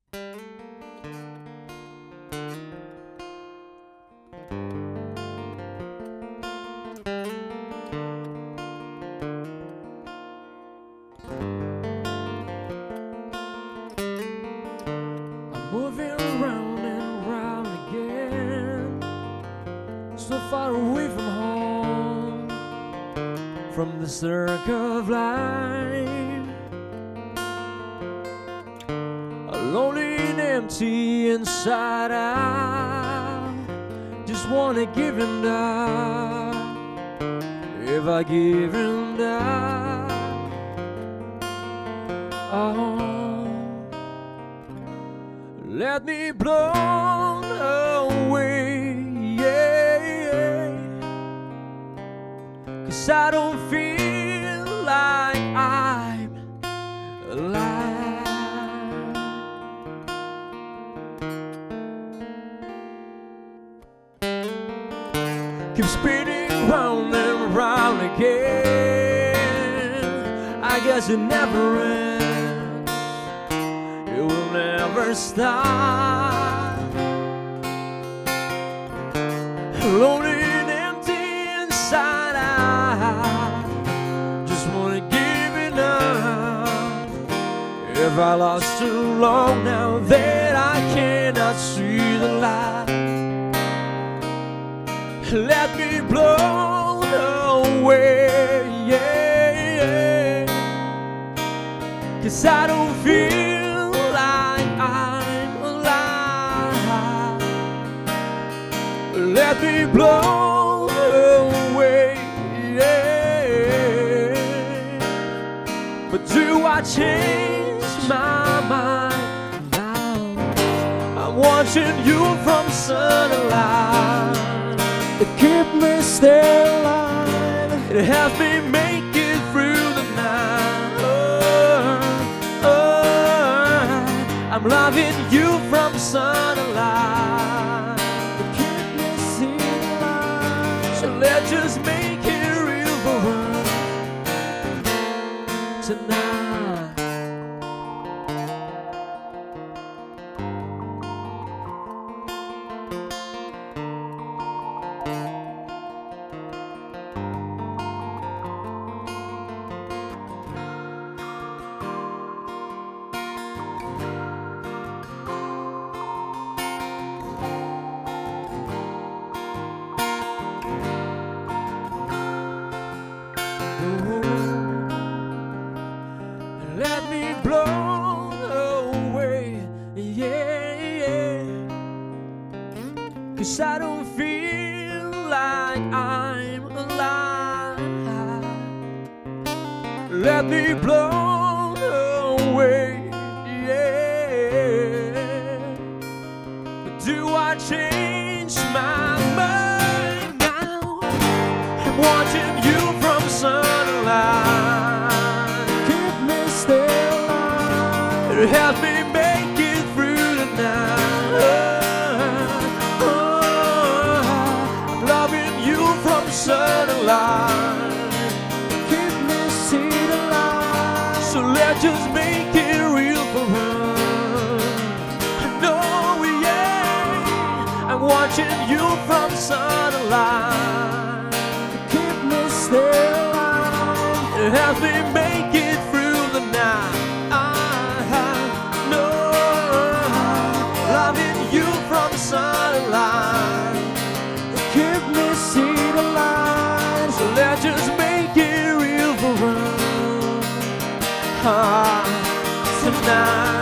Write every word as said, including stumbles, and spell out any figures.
Moving around and around again, so far away from home, from the circle of life, lonely and empty inside out. Just wanna give and die. If I give and die, oh, let me blow away, yeah, yeah. 'Cause I don't feel like I'm alive. Keep spinning round and round again. I guess it never ends. It will never stop. Lonely and empty inside out. Just wanna give it up. If I lost too long now that I cannot see the light, let me blow away, yeah, yeah. 'Cause I don't feel like I'm alive. Let me blow away, yeah. But do I change my mind now? I'm watching you from sunlight. It keep me still alive. It helps me make it through the night. Oh, oh, I'm loving you from sunlight. It keep me still alive. So let's just make it real for us tonight. Let me blow away, yeah, yeah. 'Cause I don't feel like I'm alive. Let me blow away, yeah. But do I change my mind now? I'm watching you from sunlight. Keep me still alive. It helps me make it through the night. Oh, oh, I'm loving you from sunlight. Keep me still alive. So let's just make it real for us. I know, yeah, I'm watching you from sunlight. Keep me still alive. It helps me make it through the night. I know, loving you from sunlight. Keep me still alive. So let's just make it real for us ah, tonight.